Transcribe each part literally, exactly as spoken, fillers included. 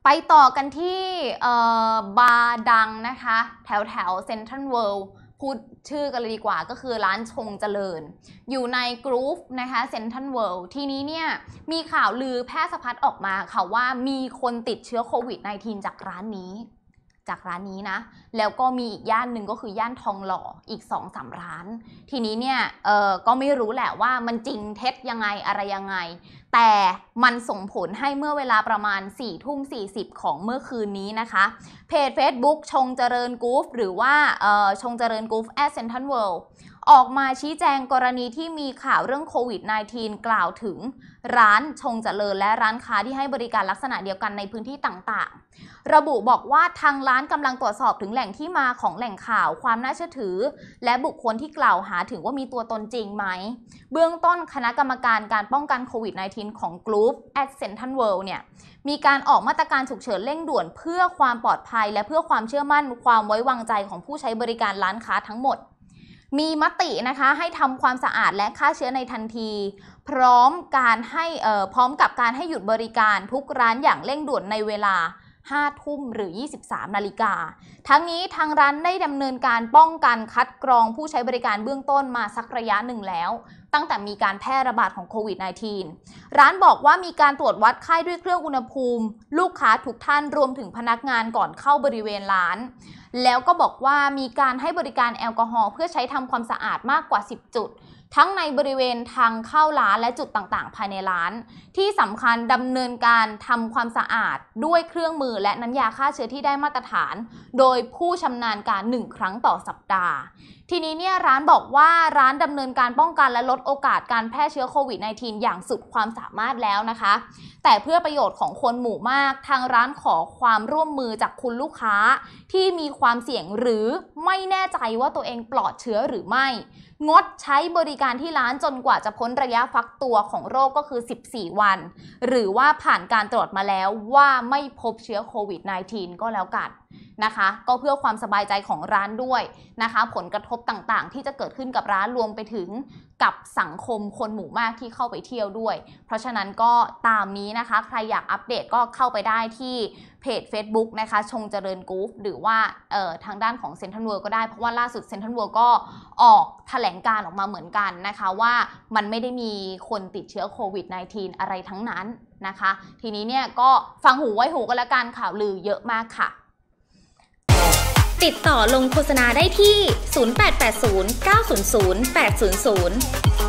ไปต่อกันที่บาร์ดังนะคะแถวแถวเซ็นทรัลเวิลด์พูดชื่อกันเลยดีกว่าก็คือร้านชงเจริญอยู่ในกรุ๊ปนะคะเซ็นทรัลเวิลด์ทีนี้เนี่ยมีข่าวลือแพร่สะพัดออกมาค่ะว่ามีคนติดเชื้อโควิด สิบเก้า จากร้านนี้จากร้านนี้นะแล้วก็มีอีกย่านหนึ่งก็คือย่านทองหล่ออีก สองสาม ร้านทีนี้เนี่ยเออก็ไม่รู้แหละว่ามันจริงเท็จยังไงอะไรยังไงแต่มันส่งผลให้เมื่อเวลาประมาณ สี่ทุ่มสี่สิบ ของเมื่อคืนนี้นะคะเพจ Facebook ชงเจริญกรุ๊ปหรือว่าเอ่อชงเจริญกรุ๊ปแอดเซ็นทรัลเวิลด์ออกมาชี้แจงกรณีที่มีข่าวเรื่องโควิด สิบเก้า กล่าวถึงร้านชงเจริญและร้านค้าที่ให้บริการลักษณะเดียวกันในพื้นที่ต่างๆระบุบอกว่าทางร้านกำลังตรวจสอบถึงแหล่งที่มาของแหล่งข่าวความน่าเชื่อถือและบุคคลที่กล่าวหาถึงว่ามีตัวตนจริงไหมเบื้องต้นคณะกรรมการการป้องกันโควิด สิบเก้า ของกรุ๊ปแอดเซ็นทรัลเวิลด์เนี่ยมีการออกมาตรการฉุกเฉินเร่งด่วนเพื่อความปลอดภัยและเพื่อความเชื่อมั่นความไว้วางใจของผู้ใช้บริการร้านค้าทั้งหมดมีมตินะคะให้ทำความสะอาดและฆ่าเชื้อในทันทีพร้อมการให้เอ่อพร้อมกับการให้หยุดบริการทุกร้านอย่างเร่งด่วนในเวลาห้าทุ่มหรือยี่สิบสามนาฬิกาทั้งนี้ทางร้านได้ดำเนินการป้องกันคัดกรองผู้ใช้บริการเบื้องต้นมาสักระยะหนึ่งแล้วตั้งแต่มีการแพร่ระบาดของโควิด สิบเก้า ร้านบอกว่ามีการตรวจวัดไข้ด้วยเครื่องอุณหภูมิลูกค้าทุกท่านรวมถึงพนักงานก่อนเข้าบริเวณร้านแล้วก็บอกว่ามีการให้บริการแอลกอฮอล์เพื่อใช้ทำความสะอาดมากกว่าสิบจุดทั้งในบริเวณทางเข้าร้านและจุดต่างๆภายในร้านที่สำคัญดำเนินการทำความสะอาดด้วยเครื่องมือและน้ำยาฆ่าเชื้อที่ได้มาตรฐานโดยผู้ชำนาญการหนึ่งครั้งต่อสัปดาห์ทีนี้เนี่ยร้านบอกว่าร้านดำเนินการป้องกันและลดโอกาสการแพร่เชื้อโควิด สิบเก้า อย่างสุดความสามารถแล้วนะคะแต่เพื่อประโยชน์ของคนหมู่มากทางร้านขอความร่วมมือจากคุณลูกค้าที่มีความเสี่ยงหรือไม่แน่ใจว่าตัวเองปลอดเชื้อหรือไม่งดใช้บริการที่ร้านจนกว่าจะพ้นระยะฟักตัวของโรคก็คือสิบสี่วันหรือว่าผ่านการตรวจมาแล้วว่าไม่พบเชื้อโควิด สิบเก้า ก็แล้วกันนะคะก็เพื่อความสบายใจของร้านด้วยนะคะผลกระทบต่างๆที่จะเกิดขึ้นกับร้านรวมไปถึงกับสังคมคนหมู่มากที่เข้าไปเที่ยวด้วยเพราะฉะนั้นก็ตามนี้นะคะใครอยากอัปเดตก็เข้าไปได้ที่เพจ Facebook นะคะชงเจริญกรุ๊ปหรือว่าเอ่อทางด้านของเซ็นทรัลเวิลด์ก็ได้เพราะว่าล่าสุดเซ็นทรัลเวิลด์ก็ออกแถลงการออกมาเหมือนกันนะคะว่ามันไม่ได้มีคนติดเชื้อโควิด สิบเก้า อะไรทั้งนั้นนะคะทีนี้เนี่ยก็ฟังหูไว้หูกันละกันข่าวลือเยอะมากค่ะติดต่อลงโฆษณาได้ที่ ศูนย์ แปด แปด ศูนย์ เก้า ศูนย์ ศูนย์ แปด ศูนย์ ศูนย์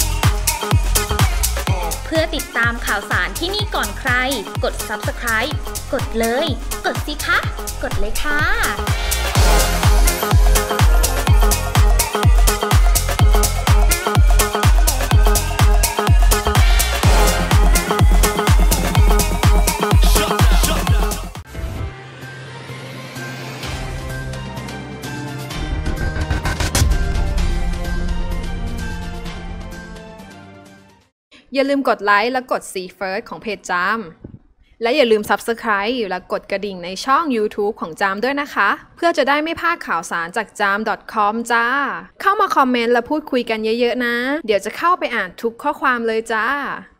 เพื่อติดตามข่าวสารที่นี่ก่อนใครกด ซับสไครบ์ กดเลยกดสิคะกดเลยค่ะอย่าลืมกดไลค์และกด ซี เฟิร์ส ของเพจจามและอย่าลืม ซับสไครบ์ และกดกระดิ่งในช่อง ยูทูบ ของจามด้วยนะคะเพื่อจะได้ไม่พลาดข่าวสารจากจาม ดอท คอม จ้าเข้ามาคอมเมนต์และพูดคุยกันเยอะๆนะเดี๋ยวจะเข้าไปอ่านทุกข้อความเลยจ้า